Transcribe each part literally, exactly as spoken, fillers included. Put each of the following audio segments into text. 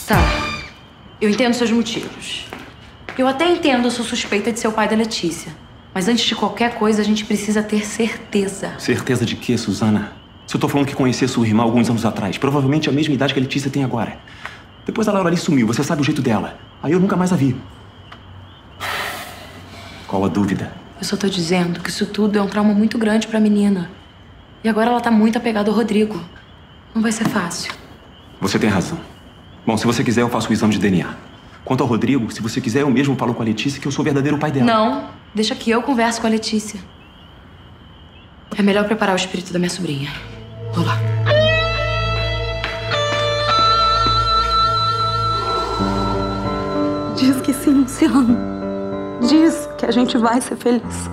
Tá. Eu entendo seus motivos. Eu até entendo a sua suspeita de ser o pai da Letícia. Mas antes de qualquer coisa, a gente precisa ter certeza. Certeza de quê, Suzana? Se eu tô falando que conheci a sua irmã alguns anos atrás, provavelmente a mesma idade que a Letícia tem agora. Depois a Laura ali sumiu, você sabe o jeito dela. Aí eu nunca mais a vi. Qual a dúvida? Eu só tô dizendo que isso tudo é um trauma muito grande pra menina. E agora ela tá muito apegada ao Rodrigo. Não vai ser fácil. Você tem razão. Bom, se você quiser, eu faço o exame de D N A. Quanto ao Rodrigo, se você quiser, eu mesmo falo com a Letícia que eu sou o verdadeiro pai dela. Não, deixa que eu converso com a Letícia. É melhor preparar o espírito da minha sobrinha. Vou lá. Diz que sim, Luciano. Diz que a gente vai ser feliz.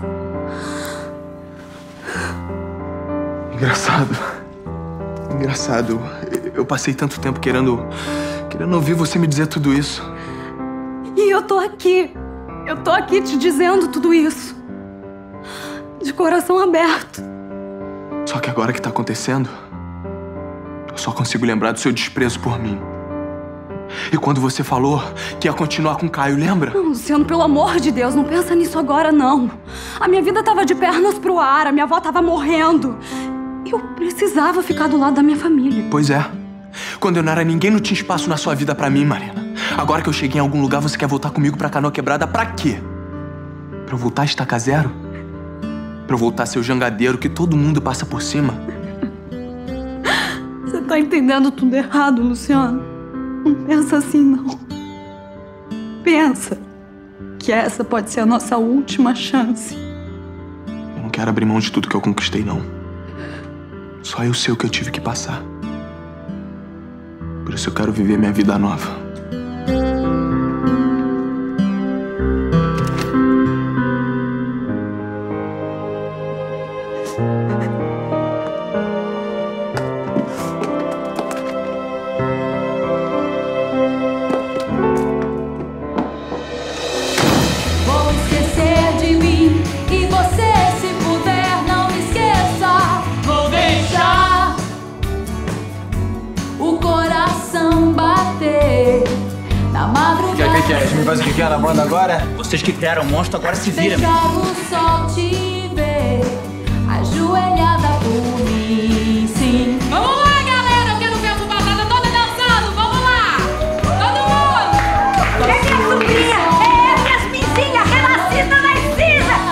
Engraçado. Engraçado. Eu passei tanto tempo querendo... Querendo ouvir você me dizer tudo isso. E eu tô aqui. Eu tô aqui te dizendo tudo isso. De coração aberto. Só que agora que tá acontecendo, eu só consigo lembrar do seu desprezo por mim. E quando você falou que ia continuar com o Caio, lembra? Não, Luciano, pelo amor de Deus, não pensa nisso agora, não. A minha vida tava de pernas pro ar, a minha avó tava morrendo. Eu precisava ficar do lado da minha família. Pois é. Quando eu não era ninguém, não tinha espaço na sua vida pra mim, Marina. Agora que eu cheguei em algum lugar, você quer voltar comigo pra Canoa Quebrada pra quê? Pra eu voltar a estacar zero? Pra eu voltar a ser o jangadeiro que todo mundo passa por cima? Você tá entendendo tudo errado, Luciano. Não pensa assim, não. Pensa que essa pode ser a nossa última chance. Eu não quero abrir mão de tudo que eu conquistei, não. Só eu sei o que eu tive que passar. Por isso eu quero viver minha vida nova. O que é? Yasmin faz o que quer na banda agora? Vocês que criaram o monstro, agora se viram. Deixa o sol te ver, ajoelhada por mim, sim. Vamos lá, galera! Eu quero ver a fubazada toda dançando! Vamos lá! Todo mundo! É minha sobrinha! É Yasminzinha, renascida das cinzas!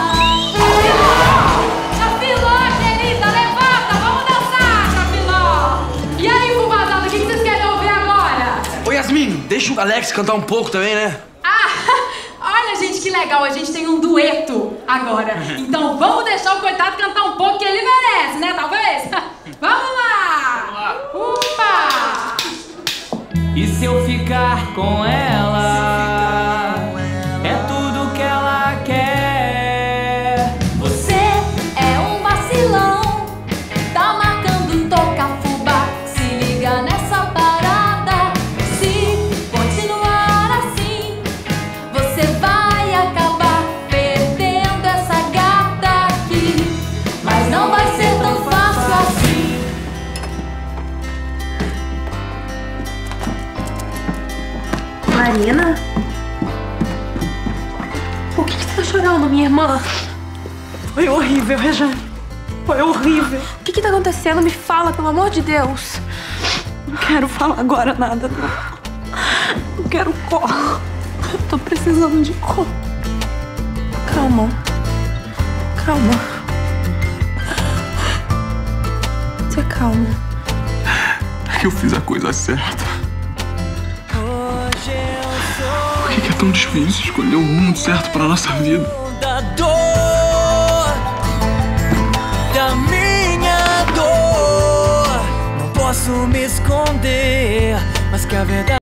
Chapiló, querida, levanta! Vamos dançar, Chapiló! E aí, fubazada, o que vocês querem ouvir agora? Ô, Yasmin, deixa o Alex cantar um pouco também, né? Olha, gente, que legal, a gente tem um dueto agora. Então vamos deixar o coitado cantar um pouco que ele merece, né, talvez? Vamos lá! Upa! E se eu ficar com ela, é tudo que ela quer. Você é um vacilão, tá marcando um toca-fubá. Se liga nessa parada, se continuar assim, você vai acabar perdendo essa gata aqui. Mas não vai ser tão fácil assim. Marina? Por que, que você tá chorando, minha irmã? Foi horrível, Rejane. Foi horrível. O que que tá acontecendo? Me fala, pelo amor de Deus. Não quero falar agora nada, não. Não quero colo. Eu tô precisando de colo. Calma. Calma. Se calma. É que eu fiz a coisa certa. Por que, que é tão difícil escolher o rumo certo pra nossa vida? Da dor, da minha dor, não posso me esconder, mas que a verdade